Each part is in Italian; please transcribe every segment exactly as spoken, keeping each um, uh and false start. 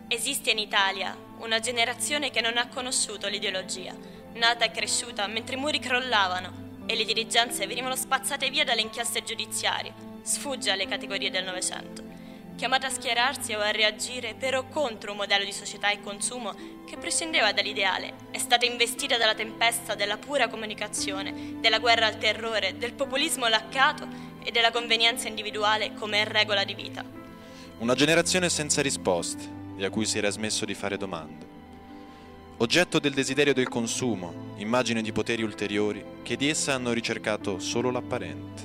Esiste in Italia una generazione che non ha conosciuto l'ideologia, nata e cresciuta mentre i muri crollavano e le dirigenze venivano spazzate via dalle inchieste giudiziarie, sfugge alle categorie del Novecento, chiamata a schierarsi o a reagire per o contro un modello di società e consumo che prescindeva dall'ideale, è stata investita dalla tempesta della pura comunicazione, della guerra al terrore, del populismo laccato e della convenienza individuale come regola di vita. Una generazione senza risposte e a cui si era smesso di fare domande. Oggetto del desiderio del consumo, immagine di poteri ulteriori che di essa hanno ricercato solo l'apparente.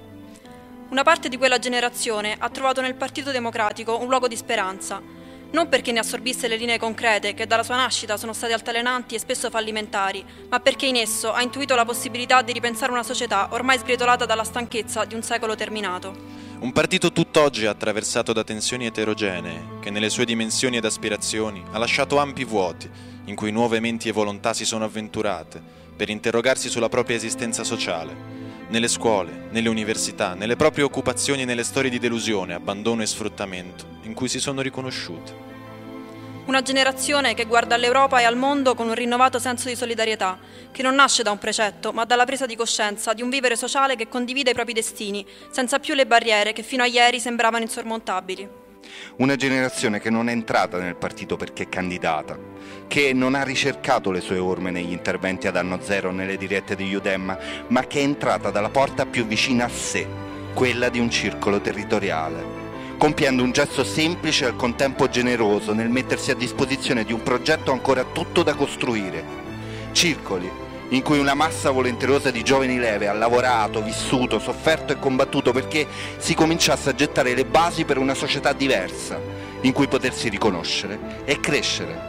Una parte di quella generazione ha trovato nel Partito Democratico un luogo di speranza, non perché ne assorbisse le linee concrete che dalla sua nascita sono state altalenanti e spesso fallimentari, ma perché in esso ha intuito la possibilità di ripensare una società ormai sgretolata dalla stanchezza di un secolo terminato. Un partito tutt'oggi attraversato da tensioni eterogenee, che nelle sue dimensioni ed aspirazioni ha lasciato ampi vuoti, in cui nuove menti e volontà si sono avventurate, per interrogarsi sulla propria esistenza sociale, nelle scuole, nelle università, nelle proprie occupazioni e nelle storie di delusione, abbandono e sfruttamento, in cui si sono riconosciute. Una generazione che guarda all'Europa e al mondo con un rinnovato senso di solidarietà, che non nasce da un precetto, ma dalla presa di coscienza di un vivere sociale che condivide i propri destini, senza più le barriere che fino a ieri sembravano insormontabili. Una generazione che non è entrata nel partito perché è candidata, che non ha ricercato le sue orme negli interventi ad anno zero nelle dirette di Udem, ma che è entrata dalla porta più vicina a sé, quella di un circolo territoriale, compiendo un gesto semplice e al contempo generoso nel mettersi a disposizione di un progetto ancora tutto da costruire. Circoli in cui una massa volenterosa di giovani leve ha lavorato, vissuto, sofferto e combattuto perché si cominciasse a gettare le basi per una società diversa, in cui potersi riconoscere e crescere.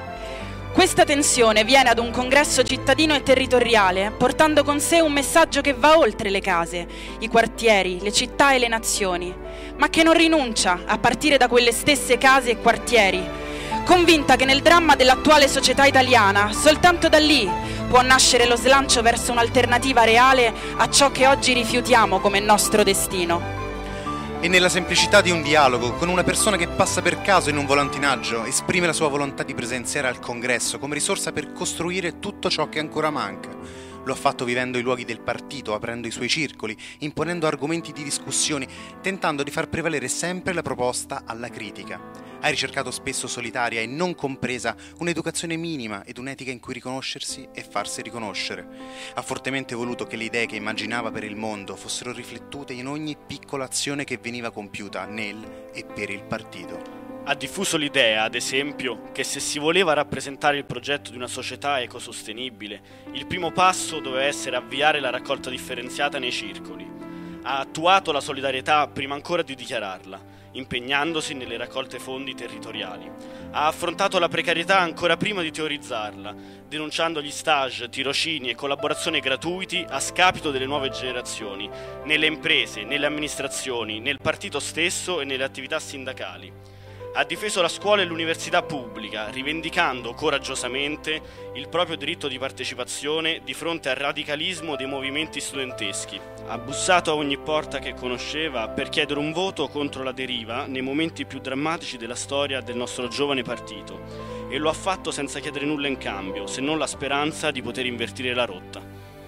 Questa tensione viene ad un congresso cittadino e territoriale, portando con sé un messaggio che va oltre le case, i quartieri, le città e le nazioni, ma che non rinuncia a partire da quelle stesse case e quartieri, convinta che nel dramma dell'attuale società italiana, soltanto da lì può nascere lo slancio verso un'alternativa reale a ciò che oggi rifiutiamo come nostro destino. E nella semplicità di un dialogo con una persona che passa per caso in un volantinaggio esprime la sua volontà di presenziare al congresso come risorsa per costruire tutto ciò che ancora manca. Lo ha fatto vivendo i luoghi del partito, aprendo i suoi circoli, imponendo argomenti di discussione, tentando di far prevalere sempre la proposta alla critica. Ha ricercato spesso solitaria e non compresa un'educazione minima ed un'etica in cui riconoscersi e farsi riconoscere. Ha fortemente voluto che le idee che immaginava per il mondo fossero riflettute in ogni piccola azione che veniva compiuta nel e per il partito. Ha diffuso l'idea, ad esempio, che se si voleva rappresentare il progetto di una società ecosostenibile, il primo passo doveva essere avviare la raccolta differenziata nei circoli. Ha attuato la solidarietà prima ancora di dichiararla, impegnandosi nelle raccolte fondi territoriali. Ha affrontato la precarietà ancora prima di teorizzarla, denunciando gli stage, tirocini e collaborazioni gratuiti a scapito delle nuove generazioni, nelle imprese, nelle amministrazioni, nel partito stesso e nelle attività sindacali. Ha difeso la scuola e l'università pubblica, rivendicando coraggiosamente il proprio diritto di partecipazione di fronte al radicalismo dei movimenti studenteschi. Ha bussato a ogni porta che conosceva per chiedere un voto contro la deriva nei momenti più drammatici della storia del nostro giovane partito, e lo ha fatto senza chiedere nulla in cambio, se non la speranza di poter invertire la rotta.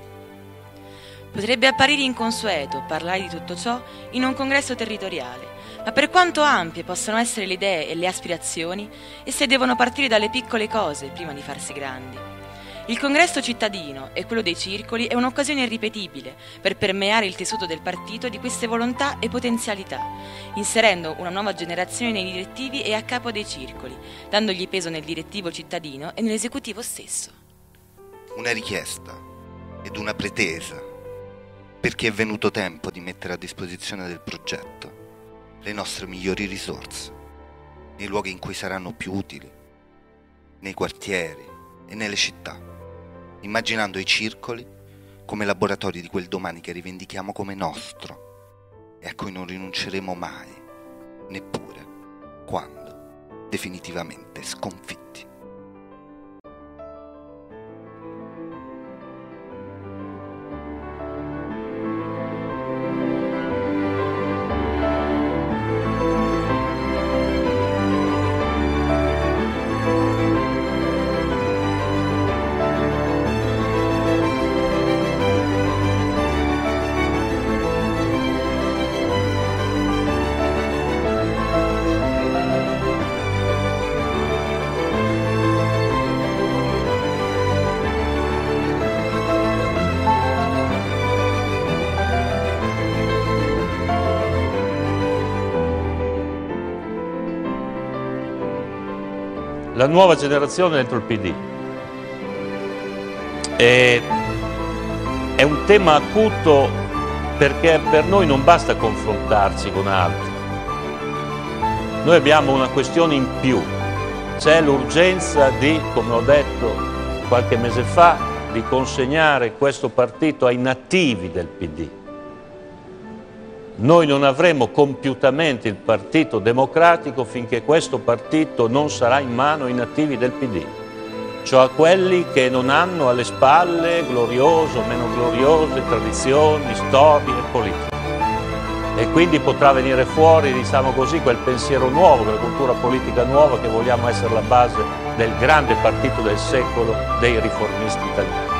Potrebbe apparire inconsueto parlare di tutto ciò in un congresso territoriale, ma per quanto ampie possono essere le idee e le aspirazioni, esse devono partire dalle piccole cose prima di farsi grandi. Il congresso cittadino e quello dei circoli è un'occasione irripetibile per permeare il tessuto del partito di queste volontà e potenzialità, inserendo una nuova generazione nei direttivi e a capo dei circoli, dandogli peso nel direttivo cittadino e nell'esecutivo stesso. Una richiesta ed una pretesa, perché è venuto tempo di mettere a disposizione del progetto le nostre migliori risorse, nei luoghi in cui saranno più utili, nei quartieri e nelle città, immaginando i circoli come laboratori di quel domani che rivendichiamo come nostro e a cui non rinunceremo mai, neppure quando definitivamente sconfitti. la nuova generazione dentro il P D. E è un tema acuto perché per noi non basta confrontarci con altri. Noi abbiamo una questione in più. C'è l'urgenza di, come ho detto qualche mese fa, di consegnare questo partito ai nativi del P D. Noi non avremo compiutamente il Partito Democratico finché questo partito non sarà in mano ai nativi del P D, cioè a quelli che non hanno alle spalle gloriose o meno gloriose tradizioni, storie e politiche. E quindi potrà venire fuori, diciamo così, quel pensiero nuovo, quella cultura politica nuova che vogliamo essere la base del grande partito del secolo dei riformisti italiani.